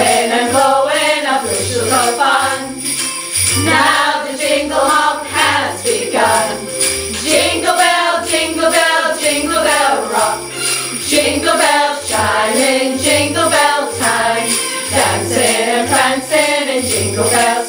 whistling and blowing a bushel of fun. Now the jingle hop has begun. Jingle bell, jingle bell, jingle bell rock. Jingle bells chiming, jingle bell time. Dancing and prancing in Jingle Bell